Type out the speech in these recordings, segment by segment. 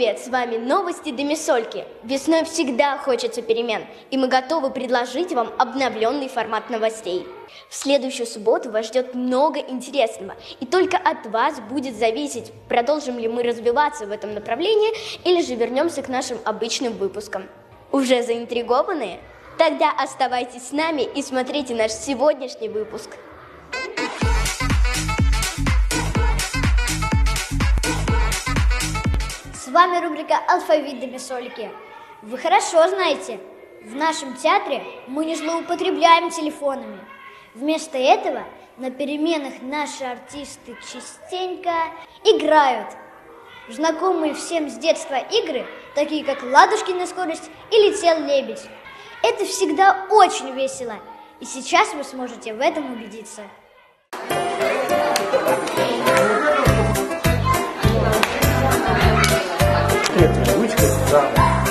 привет! С вами новости Домисольки. Весной всегда хочется перемен, и мы готовы предложить вам обновленный формат новостей. В следующую субботу вас ждет много интересного, и только от вас будет зависеть, продолжим ли мы развиваться в этом направлении или же вернемся к нашим обычным выпускам. Уже заинтригованы? Тогда оставайтесь с нами и смотрите наш сегодняшний выпуск. С вами рубрика «Алфавит Домисольки». Вы хорошо знаете, в нашем театре мы не злоупотребляем телефонами. Вместо этого на переменах наши артисты частенько играют в знакомые всем с детства игры, такие как «Ладушкина скорость» и «Летел лебедь». Это всегда очень весело, и сейчас вы сможете в этом убедиться. Ручкой за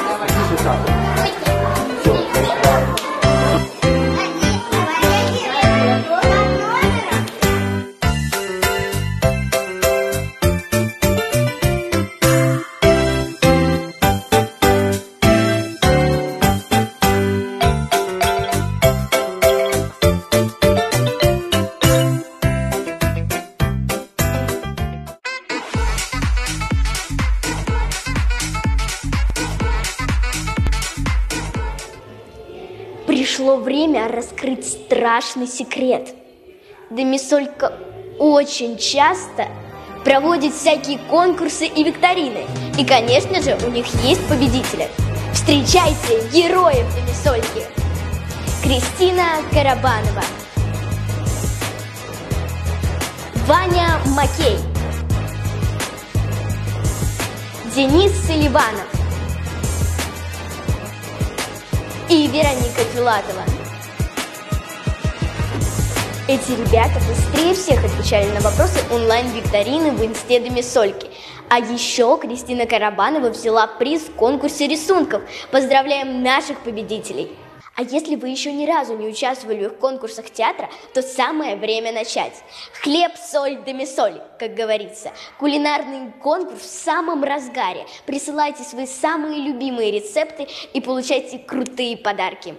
Пришло время раскрыть страшный секрет. Домисолька очень часто проводит всякие конкурсы и викторины. И, конечно же, у них есть победители. Встречайте героев Домисольки. Кристина Карабанова, Ваня Макей, Денис Селиванов и Вероника Филатова. Эти ребята быстрее всех отвечали на вопросы онлайн-викторины в инсте Домисольки. А еще Кристина Карабанова взяла приз в конкурсе рисунков. Поздравляем наших победителей! А если вы еще ни разу не участвовали в конкурсах театра, то самое время начать. Хлеб, соль, домисоль, как говорится. Кулинарный конкурс в самом разгаре. Присылайте свои самые любимые рецепты и получайте крутые подарки.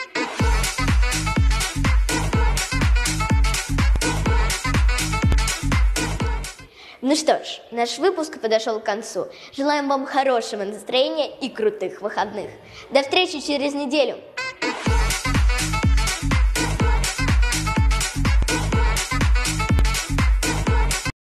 Ну что ж, наш выпуск подошел к концу. Желаем вам хорошего настроения и крутых выходных. До встречи через неделю!